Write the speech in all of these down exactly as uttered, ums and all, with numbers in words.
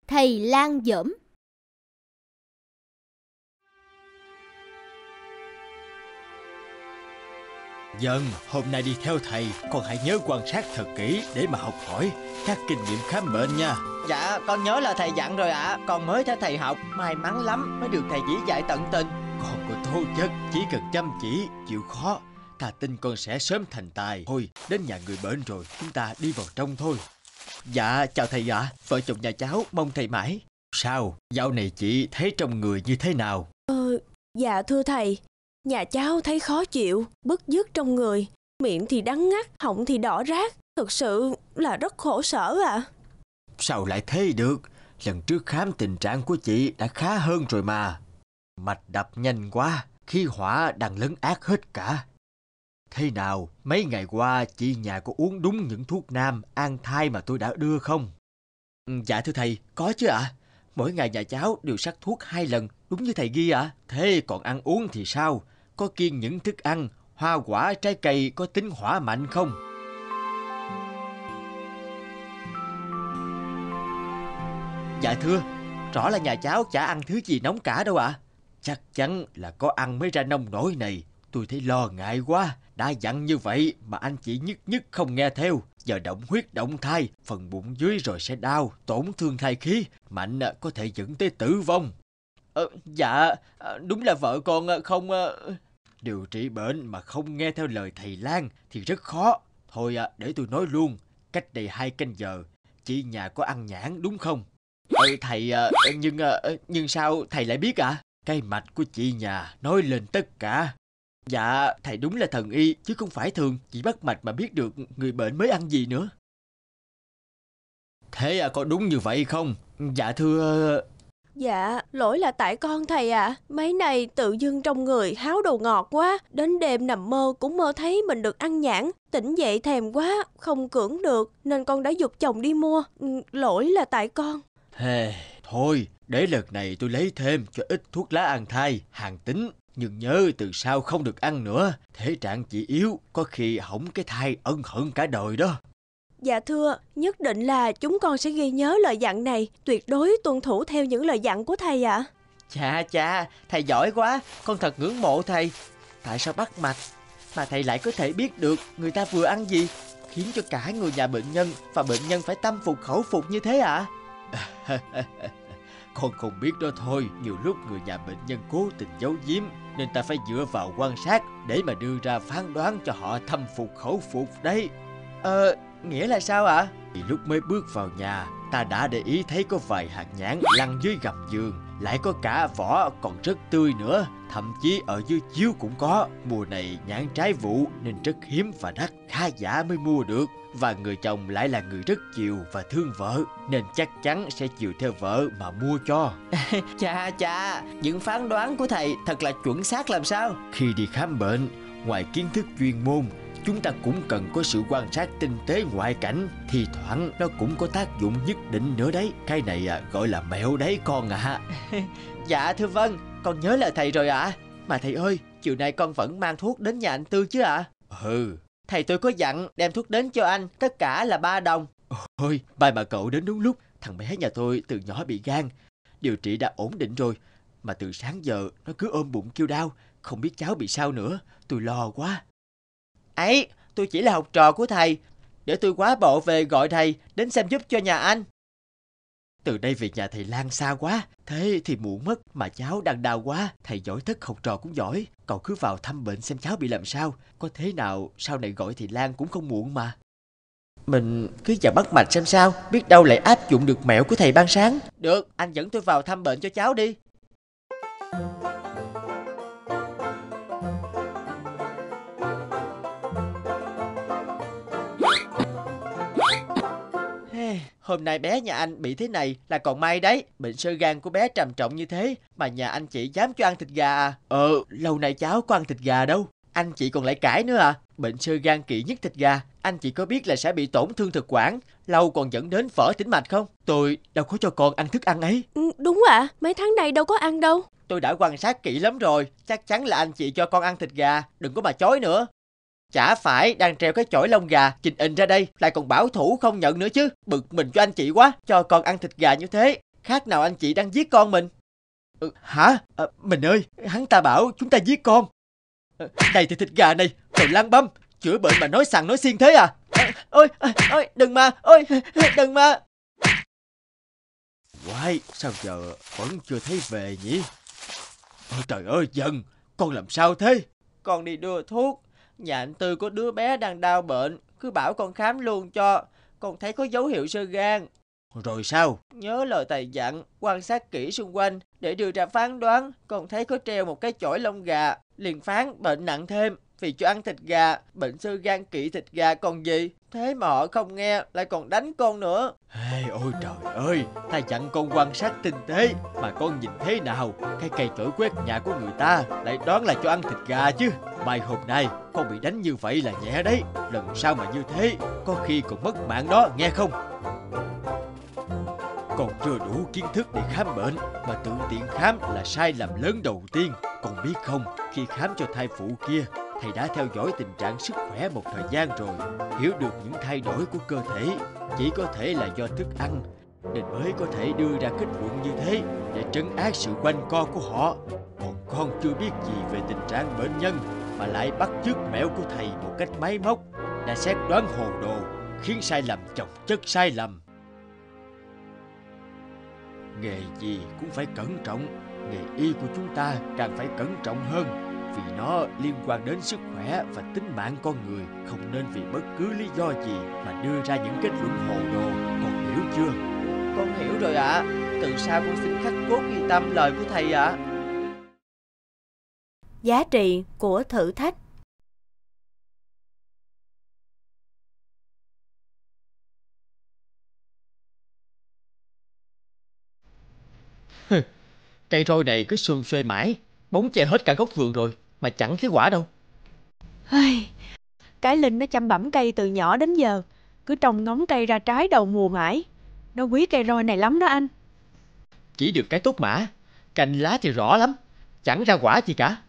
Thầy Lang dởm. Dân, hôm nay đi theo thầy, con hãy nhớ quan sát thật kỹ để mà học hỏi các kinh nghiệm khám bệnh nha. Dạ, con nhớ là thầy dặn rồi ạ. À. Con mới theo thầy học, may mắn lắm mới được thầy chỉ dạy tận tình. Con có tố chất, chỉ cần chăm chỉ, chịu khó, ta tin con sẽ sớm thành tài. Thôi, đến nhà người bệnh rồi, chúng ta đi vào trong thôi. Dạ, chào thầy ạ. À. Vợ chồng nhà cháu mong thầy mãi. Sao, dạo này chị thấy trong người như thế nào? Ờ, dạ thưa thầy, nhà cháu thấy khó chịu, bứt rứt trong người, miệng thì đắng ngắt, họng thì đỏ rát, thực sự là rất khổ sở ạ. À. Sao lại thế được? Lần trước khám tình trạng của chị đã khá hơn rồi mà. Mạch đập nhanh quá, khí hỏa đang lấn át hết cả. Thế nào, mấy ngày qua chị nhà có uống đúng những thuốc nam an thai mà tôi đã đưa không? Dạ thưa thầy, có chứ ạ. À. Mỗi ngày nhà cháu đều sắc thuốc hai lần, đúng như thầy ghi ạ. À. Thế còn ăn uống thì sao? Có kiêng những thức ăn, hoa quả, trái cây có tính hỏa mạnh không? Dạ thưa, rõ là nhà cháu chả ăn thứ gì nóng cả đâu ạ. À. Chắc chắn là có ăn mới ra nông nổi này. Tôi thấy lo ngại quá. Đã dặn như vậy mà anh chị nhất nhất không nghe theo. Giờ động huyết động thai, phần bụng dưới rồi sẽ đau, tổn thương thai khí, mạnh có thể dẫn tới tử vong. Ờ, dạ, đúng là vợ con không... Điều trị bệnh mà không nghe theo lời thầy Lang thì rất khó. Thôi để tôi nói luôn, cách đây hai canh giờ, chị nhà có ăn nhãn đúng không? Ừ thầy, nhưng nhưng sao thầy lại biết ạ? À? Cái mạch của chị nhà nói lên tất cả. Dạ, thầy đúng là thần y, chứ không phải thường chỉ bắt mạch mà biết được người bệnh mới ăn gì nữa. Thế à, có đúng như vậy không? Dạ thưa... Dạ, lỗi là tại con thầy ạ. À. Mấy này tự dưng trong người háo đồ ngọt quá. Đến đêm nằm mơ cũng mơ thấy mình được ăn nhãn. Tỉnh dậy thèm quá, không cưỡng được, nên con đã giục chồng đi mua. Lỗi là tại con. Hey, thôi, để lần này tôi lấy thêm cho ít thuốc lá an thai, hàng tính. Nhưng nhớ từ sau không được ăn nữa. Thể trạng chị yếu, có khi hỏng cái thai ân hận cả đời đó. Dạ thưa, nhất định là chúng con sẽ ghi nhớ lời dặn này, tuyệt đối tuân thủ theo những lời dặn của thầy ạ. À. Chà chà, thầy giỏi quá, con thật ngưỡng mộ thầy. Tại sao bắt mạch mà thầy lại có thể biết được người ta vừa ăn gì, khiến cho cả người nhà bệnh nhân và bệnh nhân phải tâm phục khẩu phục như thế ạ? À? Con không biết đó thôi, nhiều lúc người nhà bệnh nhân cố tình giấu giếm, nên ta phải dựa vào quan sát để mà đưa ra phán đoán cho họ tâm phục khẩu phục đấy. Ờ, nghĩa là sao ạ? À? Thì lúc mới bước vào nhà, ta đã để ý thấy có vài hạt nhãn lăn dưới gầm giường, lại có cả vỏ còn rất tươi nữa, thậm chí ở dưới chiếu cũng có. Mùa này nhãn trái vụ nên rất hiếm và đắt, khá giả mới mua được. Và người chồng lại là người rất chiều và thương vợ, nên chắc chắn sẽ chiều theo vợ mà mua cho. Chà chà, những phán đoán của thầy thật là chuẩn xác làm sao. Khi đi khám bệnh, ngoài kiến thức chuyên môn, chúng ta cũng cần có sự quan sát tinh tế ngoại cảnh. Thì thoảng nó cũng có tác dụng nhất định nữa đấy. Cái này à, gọi là mẹo đấy con ạ. À. Dạ thưa vâng, con nhớ lời thầy rồi ạ. À. Mà thầy ơi, chiều nay con vẫn mang thuốc đến nhà anh Tư chứ ạ? À? Ừ. Thầy tôi có dặn đem thuốc đến cho anh, tất cả là ba đồng. Ôi, may mà cậu đến đúng lúc. Thằng bé nhà tôi từ nhỏ bị gan, điều trị đã ổn định rồi, mà từ sáng giờ nó cứ ôm bụng kêu đau. Không biết cháu bị sao nữa, tôi lo quá. Ấy, tôi chỉ là học trò của thầy, để tôi quá bộ về gọi thầy đến xem giúp cho nhà anh. Từ đây về nhà thầy Lang xa quá, thế thì muộn mất, mà cháu đang đau quá. Thầy giỏi thất học trò cũng giỏi, cậu cứ vào thăm bệnh xem cháu bị làm sao. Có thế nào sau này gọi thầy Lang cũng không muộn mà. Mình cứ vào bắt mạch xem sao, biết đâu lại áp dụng được mẹo của thầy ban sáng. Được, anh dẫn tôi vào thăm bệnh cho cháu đi. Hôm nay bé nhà anh bị thế này là còn may đấy. Bệnh xơ gan của bé trầm trọng như thế mà nhà anh chị dám cho ăn thịt gà à? Ờ, lâu nay cháu có ăn thịt gà đâu. Anh chị còn lại cãi nữa à? Bệnh xơ gan kỵ nhất thịt gà. Anh chị có biết là sẽ bị tổn thương thực quản, lâu còn dẫn đến vỡ tĩnh mạch không? Tôi đâu có cho con ăn thức ăn ấy. Ừ, đúng ạ, à, mấy tháng này đâu có ăn đâu. Tôi đã quan sát kỹ lắm rồi. Chắc chắn là anh chị cho con ăn thịt gà. Đừng có mà chối nữa. Chả phải đang treo cái chổi lông gà trình in ra đây lại còn bảo thủ không nhận nữa chứ. Bực mình cho anh chị quá. Cho con ăn thịt gà như thế Khác nào anh chị đang giết con mình. Ừ, hả? À, mình ơi, hắn ta bảo chúng ta giết con. À, này thì thịt gà này, đồ lang băm, chữa bệnh mà nói sằng nói xiên thế à? À, ôi, à, ôi, đừng mà, ôi, đừng mà. Quái, sao giờ vẫn chưa thấy về nhỉ? Ôi trời ơi, Dân, con làm sao thế? Con đi đưa thuốc. Nhà anh Tư có đứa bé đang đau bệnh, cứ bảo con khám luôn cho. Con thấy có dấu hiệu xơ gan. Rồi sao? Nhớ lời thầy dặn, quan sát kỹ xung quanh để đưa ra phán đoán. Con thấy có treo một cái chổi lông gà, liền phán bệnh nặng thêm vì cho ăn thịt gà, bệnh xơ gan kỵ thịt gà còn gì. Thế mà họ không nghe, lại còn đánh con nữa. Hey, ôi trời ơi, thầy dặn con quan sát tinh tế mà con nhìn thế nào? Cái cây chổi quét nhà của người ta lại đoán là cho ăn thịt gà chứ. Mai hôm nay con bị đánh như vậy là nhẹ đấy, lần sau mà như thế có khi còn mất mạng đó, nghe không? Con chưa đủ kiến thức để khám bệnh mà tự tiện khám là sai lầm lớn đầu tiên. Con biết không, khi khám cho thai phụ kia, thầy đã theo dõi tình trạng sức khỏe một thời gian rồi, hiểu được những thay đổi của cơ thể chỉ có thể là do thức ăn, nên mới có thể đưa ra kết luận như thế để trấn áp sự quanh co của họ. Còn con chưa biết gì về tình trạng bệnh nhân mà lại bắt chước mẹo của thầy một cách máy móc, đã xét đoán hồ đồ, khiến sai lầm chồng chất sai lầm. Nghề gì cũng phải cẩn trọng, nghề y của chúng ta càng phải cẩn trọng hơn, vì nó liên quan đến sức khỏe và tính mạng con người. Không nên vì bất cứ lý do gì mà đưa ra những kết luận hồ đồ, con hiểu chưa? Con hiểu rồi ạ. À. Từ sau con xin khắc cốt ghi tâm lời của thầy ạ. À. Giá trị của thử thách. Cây roi này cứ xum xuê mãi, bóng che hết cả gốc vườn rồi mà chẳng thấy quả đâu. Cái Linh nó chăm bẵm cây từ nhỏ đến giờ, cứ trông ngóng cây ra trái đầu mùa mãi. Nó quý cây roi này lắm đó anh. Chỉ được cái tốt mã, cành lá thì rõ lắm, chẳng ra quả gì cả.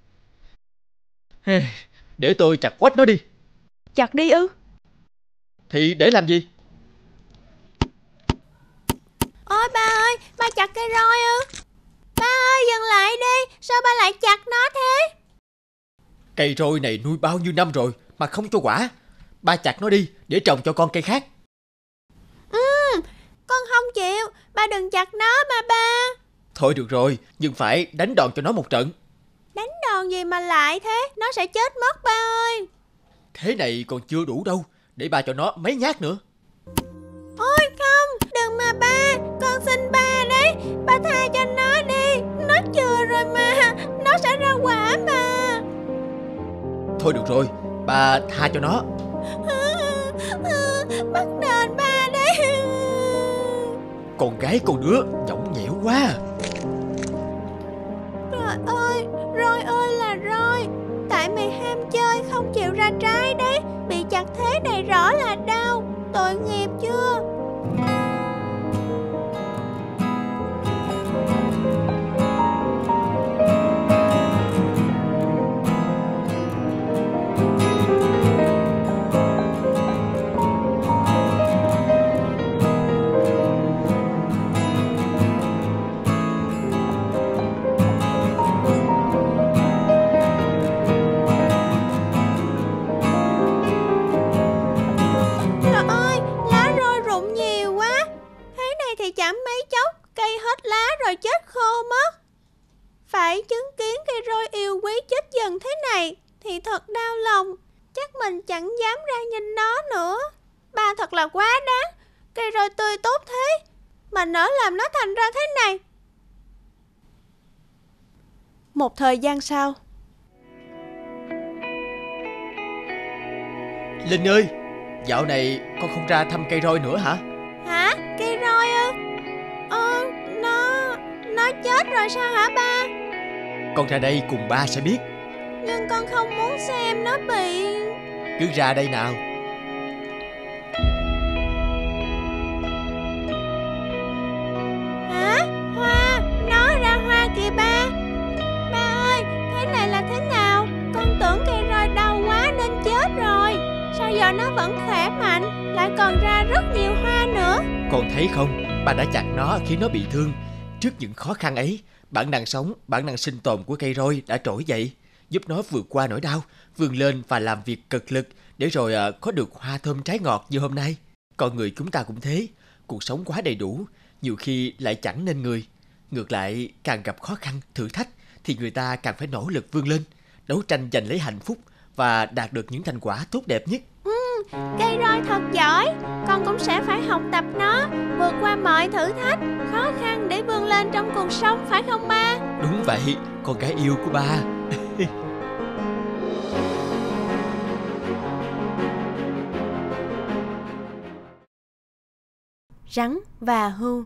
Để tôi chặt quách nó đi. Chặt đi ư? Thì để làm gì? Ôi ba ơi, ba chặt cây roi ư? Ba ơi, dừng lại đi, sao ba lại chặt nó thế? Cây roi này nuôi bao nhiêu năm rồi mà không cho quả. Ba chặt nó đi để trồng cho con cây khác. Ừ, con không chịu, ba đừng chặt nó mà ba. Thôi được rồi, nhưng phải đánh đòn cho nó một trận. Đánh đòn gì mà lại thế, nó sẽ chết mất ba ơi. Thế này còn chưa đủ đâu, để ba cho nó mấy nhát nữa. Ôi không, đừng mà ba, con xin ba đấy, ba tha cho nó đi, nó chừa rồi mà, nó sẽ ra quả mà. Thôi được rồi, ba tha cho nó. Bắt đền ba đấy. Con gái con đứa nhõng nhẽo quá. Trời ơi, roi ơi là roi, tại mày ham chơi không chịu ra trái đấy, bị chặt thế này rõ là đau, tội nghiệp chưa? Chẳng mấy chốc cây hết lá rồi chết khô mất. Phải chứng kiến cây roi yêu quý chết dần thế này thì thật đau lòng. Chắc mình chẳng dám ra nhìn nó nữa. Ba thật là quá đáng. Cây roi tươi tốt thế mà nỡ làm nó thành ra thế này. Một thời gian sau. Linh ơi, dạo này con không ra thăm cây roi nữa hả? Hả? Cây roi ư? Ờ, nó... nó chết rồi sao hả ba? Con ra đây cùng ba sẽ biết. Nhưng con không muốn xem nó bị... Cứ ra đây nào. Hả? Hoa, nó ra hoa kìa ba. Ba ơi, thế này là thế nào? Con tưởng cây roi đau quá nên chết rồi. Sao giờ nó vẫn khỏe mạnh, lại còn ra rất nhiều hoa nữa? Con thấy không, Bà đã chặn nó khiến nó bị thương. Trước những khó khăn ấy, bản năng sống, bản năng sinh tồn của cây roi đã trỗi dậy, giúp nó vượt qua nỗi đau, vươn lên và làm việc cực lực để rồi à, có được hoa thơm trái ngọt như hôm nay. Con người chúng ta cũng thế, cuộc sống quá đầy đủ, nhiều khi lại chẳng nên người. Ngược lại, càng gặp khó khăn, thử thách thì người ta càng phải nỗ lực vươn lên, đấu tranh giành lấy hạnh phúc và đạt được những thành quả tốt đẹp nhất. Ừ, cây roi thật giỏi. Con cũng sẽ phải học tập nó, vượt qua mọi thử thách, khó khăn để vươn lên trong cuộc sống, phải không ba? Đúng vậy, con gái yêu của ba. Rắn và hươu.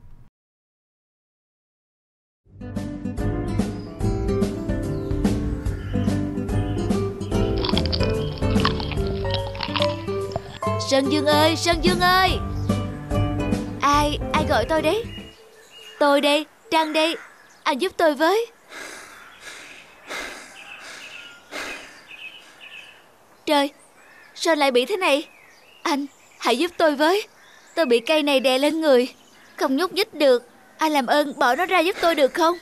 Sơn Dương ơi, Sơn Dương ơi. Ai, ai gọi tôi đấy? Tôi đây, Trăng đây. Anh giúp tôi với. Trời, sao lại bị thế này? Anh, hãy giúp tôi với. Tôi bị cây này đè lên người, không nhúc nhích được. Anh làm ơn bỏ nó ra giúp tôi được không?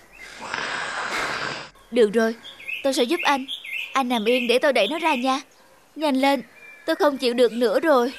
Được rồi, tôi sẽ giúp anh. Anh nằm yên để tôi đẩy nó ra nha. Nhanh lên, tôi không chịu được nữa rồi.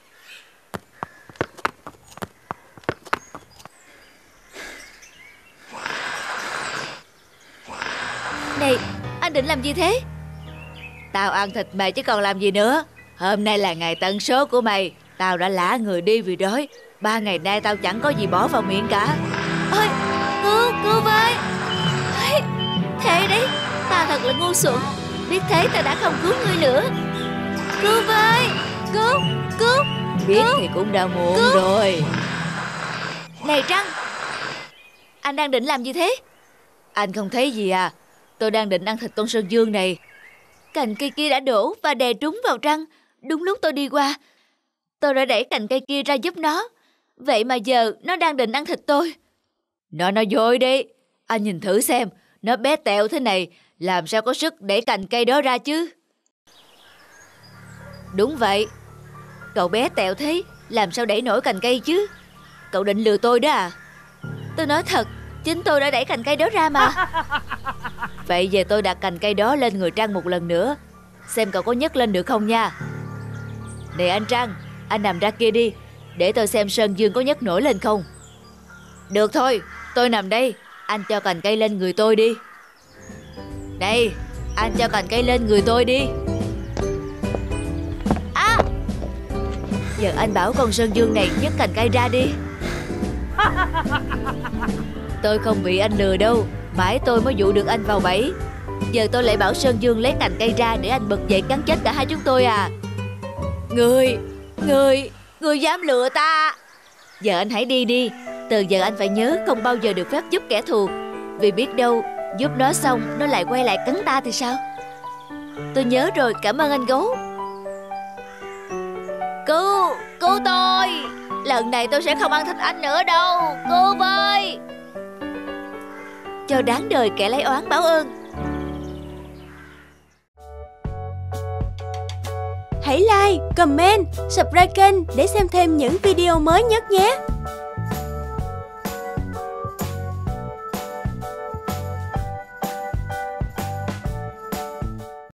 Này, anh định làm gì thế? Tao ăn thịt mày chứ còn làm gì nữa. Hôm nay là ngày tận số của mày. Tao đã lả người đi vì đói. Ba ngày nay tao chẳng có gì bỏ vào miệng cả. Ôi, cứu, cứu với. Ôi, thế đấy, tao thật là ngu xuẩn. Biết thế tao đã không cứu ngươi nữa. Cứu với. Cứu, cứu. Biết cứu. Thì cũng đã muộn cứu. Rồi. Này Trăng, anh đang định làm gì thế? Anh không thấy gì à? Tôi đang định ăn thịt con Sơn Dương này. Cành cây kia đã đổ và đè trúng vào Trăng. Đúng lúc tôi đi qua, tôi đã đẩy cành cây kia ra giúp nó. Vậy mà giờ nó đang định ăn thịt tôi. Nó nói dối đi. Anh nhìn thử xem, nó bé tẹo thế này, làm sao có sức đẩy cành cây đó ra chứ? Đúng vậy. Cậu bé tẹo thế, làm sao đẩy nổi cành cây chứ? Cậu định lừa tôi đó à? Tôi nói thật, chính tôi đã đẩy cành cây đó ra mà. Vậy giờ tôi đặt cành cây đó lên người Trăng một lần nữa, xem cậu có nhấc lên được không nha. Này anh Trăng, anh nằm ra kia đi, để tôi xem Sơn Dương có nhấc nổi lên không. Được thôi, tôi nằm đây. Anh cho cành cây lên người tôi đi. Này, anh cho cành cây lên người tôi đi. À, giờ anh bảo con Sơn Dương này nhấc cành cây ra đi. Tôi không bị anh lừa đâu, mãi tôi mới dụ được anh vào bẫy. Giờ tôi lại bảo Sơn Dương lấy cành cây ra để anh bật dậy cắn chết cả hai chúng tôi à? Người, người, người dám lừa ta. Giờ anh hãy đi đi. Từ giờ anh phải nhớ không bao giờ được phép giúp kẻ thù. Vì biết đâu giúp nó xong nó lại quay lại cắn ta thì sao? Tôi nhớ rồi, cảm ơn anh gấu. Cứu, cứu tôi. Lần này tôi sẽ không ăn thịt anh nữa đâu. Cứu với. Cho đáng đời kẻ lấy oán báo ơn. Hãy like, comment, subscribe kênh để xem thêm những video mới nhất nhé.